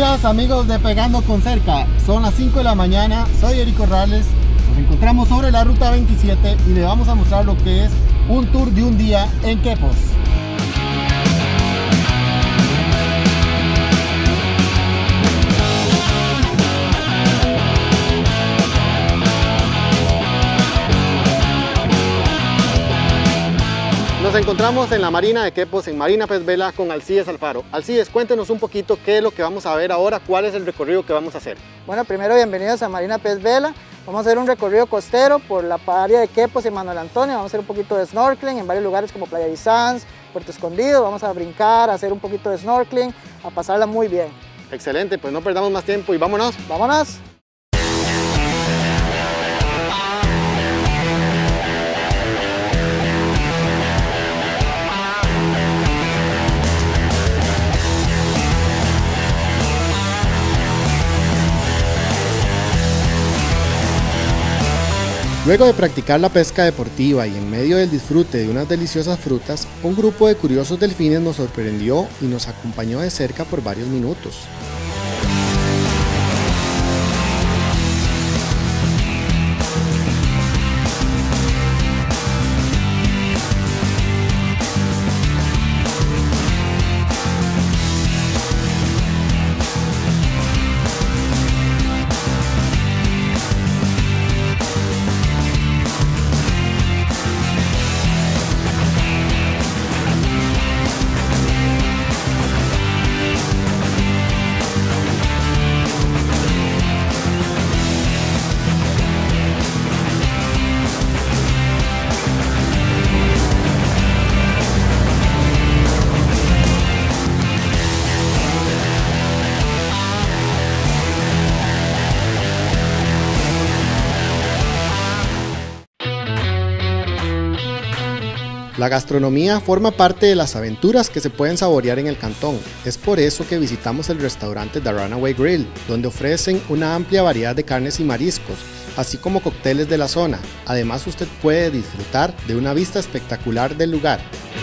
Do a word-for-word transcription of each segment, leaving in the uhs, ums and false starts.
días amigos de Pegando con Cerca, son las cinco de la mañana, soy Eric Corrales, nos encontramos sobre la ruta veintisiete y le vamos a mostrar lo que es un tour de un día en Quepos. Nos encontramos en la Marina de Quepos, en Marina Pez Vela, con Alcides Alfaro. Alcides, cuéntenos un poquito qué es lo que vamos a ver ahora, cuál es el recorrido que vamos a hacer. Bueno, primero bienvenidos a Marina Pez Vela. Vamos a hacer un recorrido costero por la área de Quepos y Manuel Antonio. Vamos a hacer un poquito de snorkeling en varios lugares como Playa Sanz, Puerto Escondido. Vamos a brincar, a hacer un poquito de snorkeling, a pasarla muy bien. Excelente, pues no perdamos más tiempo y vámonos. ¡Vámonos! Luego de practicar la pesca deportiva y en medio del disfrute de unas deliciosas frutas, un grupo de curiosos delfines nos sorprendió y nos acompañó de cerca por varios minutos. La gastronomía forma parte de las aventuras que se pueden saborear en el cantón. Es por eso que visitamos el restaurante The Runaway Grill, donde ofrecen una amplia variedad de carnes y mariscos, así como cócteles de la zona. Además, usted puede disfrutar de una vista espectacular del lugar.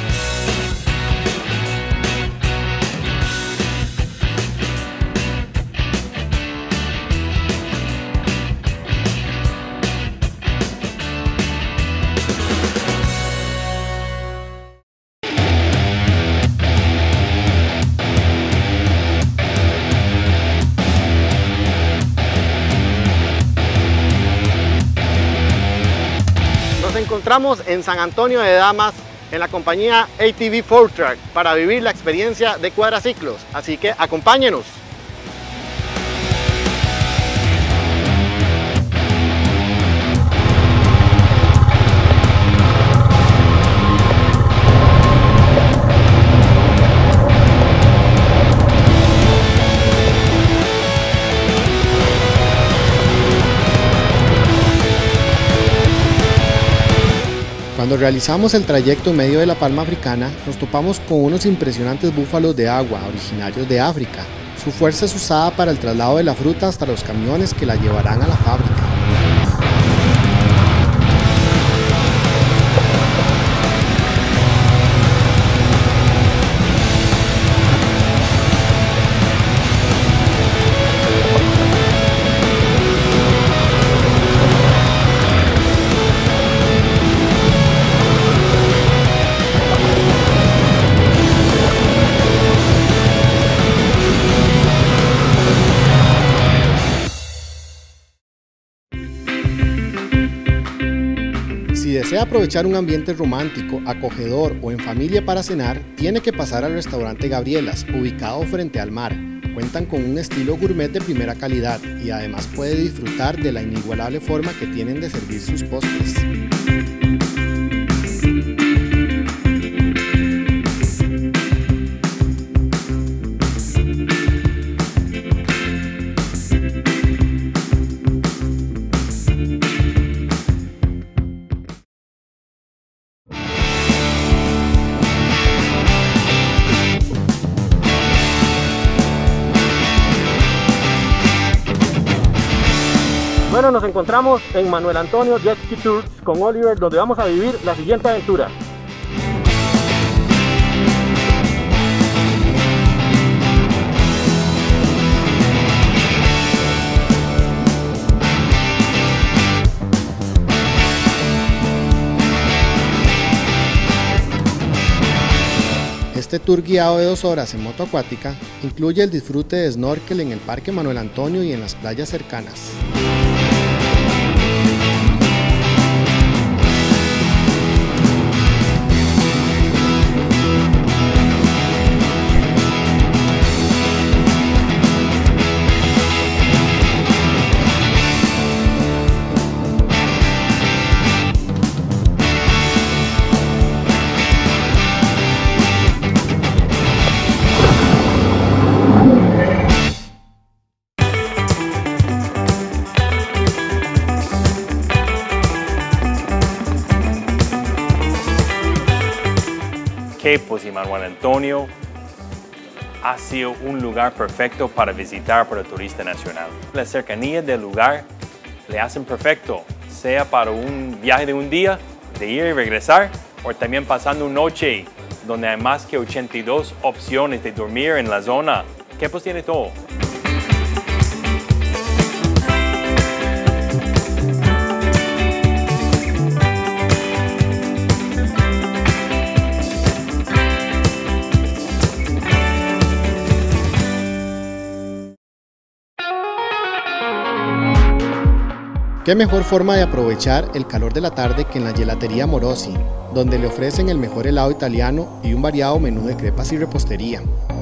Nos encontramos en San Antonio de Damas en la compañía A T V cuatro Track para vivir la experiencia de cuadraciclos, así que acompáñenos. Cuando realizamos el trayecto en medio de la palma africana, nos topamos con unos impresionantes búfalos de agua originarios de África. Su fuerza es usada para el traslado de la fruta hasta los camiones que la llevarán a la fábrica. Si desea aprovechar un ambiente romántico, acogedor o en familia para cenar, tiene que pasar al restaurante Gabrielas, ubicado frente al mar. Cuentan con un estilo gourmet de primera calidad y además puede disfrutar de la inigualable forma que tienen de servir sus postres. Bueno, nos encontramos en Manuel Antonio Jet Ski Tours con Oliver, donde vamos a vivir la siguiente aventura. Este tour guiado de dos horas en moto acuática incluye el disfrute de snorkel en el Parque Manuel Antonio y en las playas cercanas. Quepos y Manuel Antonio ha sido un lugar perfecto para visitar para el turista nacional. La cercanía del lugar le hacen perfecto, sea para un viaje de un día, de ir y regresar, o también pasando una noche donde hay más que ochenta y dos opciones de dormir en la zona. Quepos tiene todo. Qué mejor forma de aprovechar el calor de la tarde que en la Gelatería Morosi, donde le ofrecen el mejor helado italiano y un variado menú de crepas y repostería.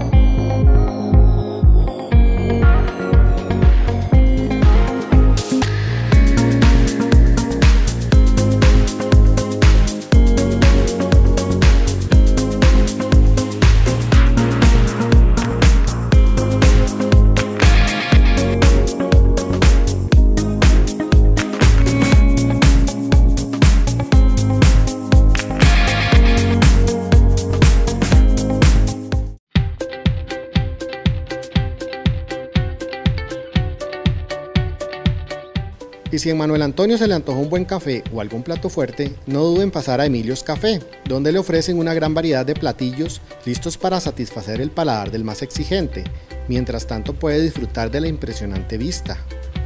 Y si en Manuel Antonio se le antojó un buen café o algún plato fuerte, no duden en pasar a Emilio's Café, donde le ofrecen una gran variedad de platillos listos para satisfacer el paladar del más exigente. Mientras tanto puede disfrutar de la impresionante vista.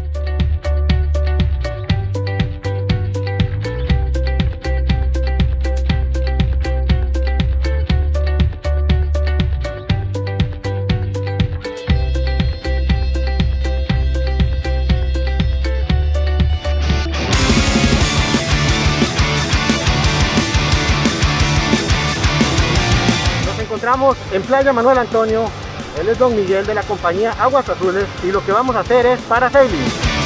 Encontramos en Playa Manuel Antonio. Él es Don Miguel de la compañía Aguas Azules y lo que vamos a hacer es parasailing.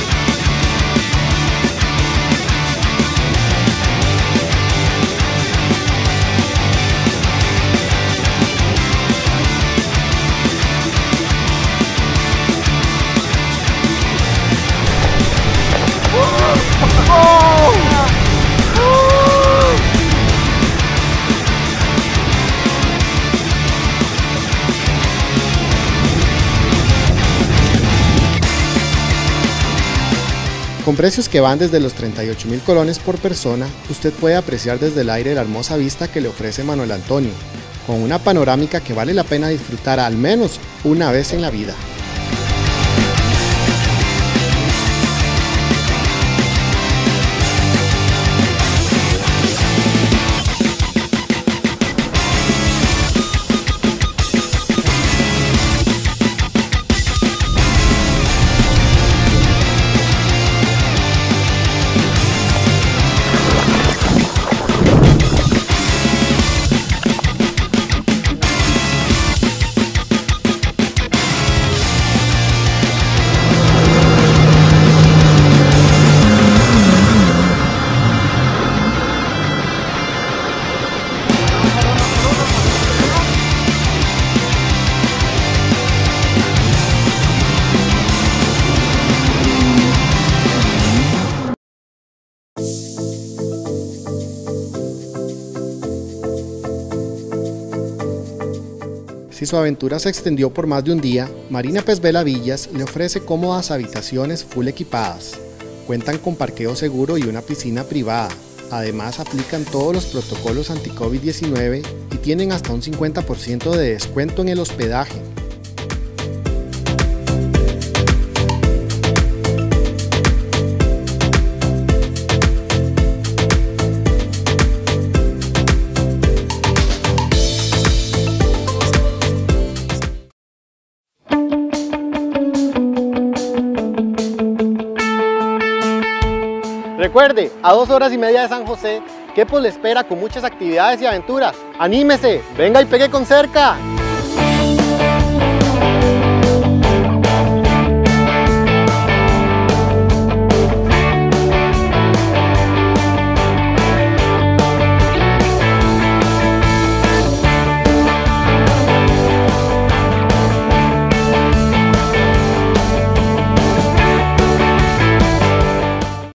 Con precios que van desde los treinta y ocho mil colones por persona, usted puede apreciar desde el aire la hermosa vista que le ofrece Manuel Antonio, con una panorámica que vale la pena disfrutar al menos una vez en la vida. Si su aventura se extendió por más de un día, Marina Pez Vela Villas le ofrece cómodas habitaciones full equipadas. Cuentan con parqueo seguro y una piscina privada. Además aplican todos los protocolos anti COVID diecinueve y tienen hasta un cincuenta por ciento de descuento en el hospedaje. Recuerde, a dos horas y media de San José, Quepos le espera con muchas actividades y aventuras. ¡Anímese! ¡Venga y pegue con cerca!